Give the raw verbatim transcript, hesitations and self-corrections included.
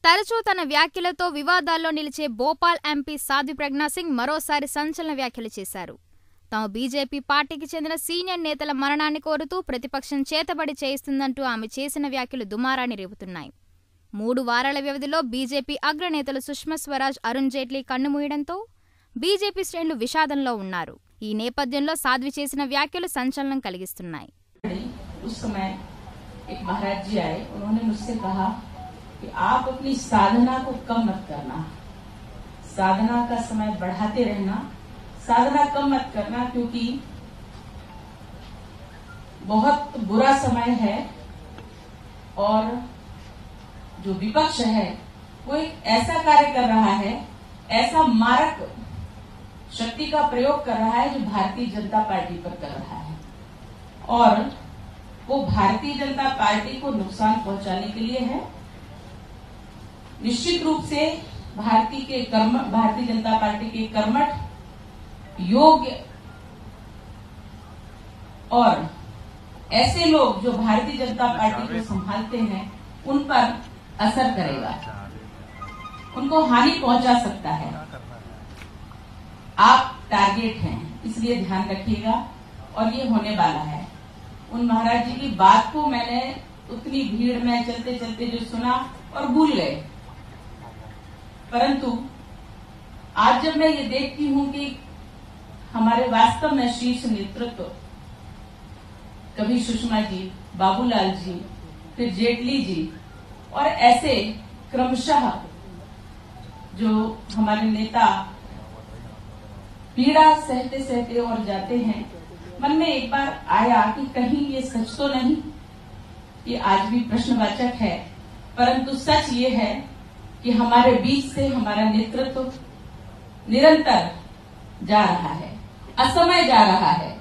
తరచూ తన వ్యాఖ్యలతో వివాదాల్లో నిలిచే భోపాల్ ఎంపీ సాధ్వి ప్రజ్ఞా సింగ్ మరోసారి సంచలన వ్యాఖ్యలు చేశారు. తాము బీజేపీ పార్టీకి చెందిన సీనియర్ నేతల మరణాన్ని కోరుతూ ప్రతిపక్షం చేతబడి చేయిస్తుందంటూ ఆమె చేసిన వ్యాఖ్యలు దుమారాన్ని రేపుతున్నాయి. మూడు వారాల వ్యవధిలో బీజేపీ అగ్రనేతలు సుష్మా స్వరాజ్, అరుణ్ జైట్లీ కన్నుమూయడంతో బీజేపీ శ్రేణులు విషాదంలో ఉన్నారు. ఈ నేపథ్యంలో సాధ్వి చేసిన వ్యాఖ్యలు సంచలనం కలిగిస్తున్నాయి. कि आप अपनी साधना को कम मत करना, साधना का समय बढ़ाते रहना, साधना कम मत करना, क्योंकि बहुत बुरा समय है और जो विपक्ष है वो एक ऐसा कार्य कर रहा है, ऐसा मारक शक्ति का प्रयोग कर रहा है जो भारतीय जनता पार्टी पर कर रहा है और वो भारतीय जनता पार्टी को नुकसान पहुंचाने के लिए है। निश्चित रूप से भारतीय के कर्म भारतीय जनता पार्टी के कर्मठ, योग्य और ऐसे लोग जो भारतीय जनता पार्टी को संभालते हैं उन पर असर करेगा, उनको हानि पहुंचा सकता है। आप टारगेट हैं, इसलिए ध्यान रखिएगा और ये होने वाला है। उन महाराज जी की बात को मैंने उतनी भीड़ में चलते चलते जो सुना और भूल गए, परंतु आज जब मैं ये देखती हूं कि हमारे वास्तव में शीर्ष नेतृत्व, कभी सुषमा जी, बाबूलाल जी, फिर जेटली जी और ऐसे क्रमशः जो हमारे नेता पीड़ा सहते सहते और जाते हैं, मन में एक बार आया कि कहीं ये सच तो नहीं। ये आज भी प्रश्नवाचक है, परंतु सच ये है कि हमारे बीच से हमारा नेतृत्व निरंतर जा रहा है, असमय जा रहा है।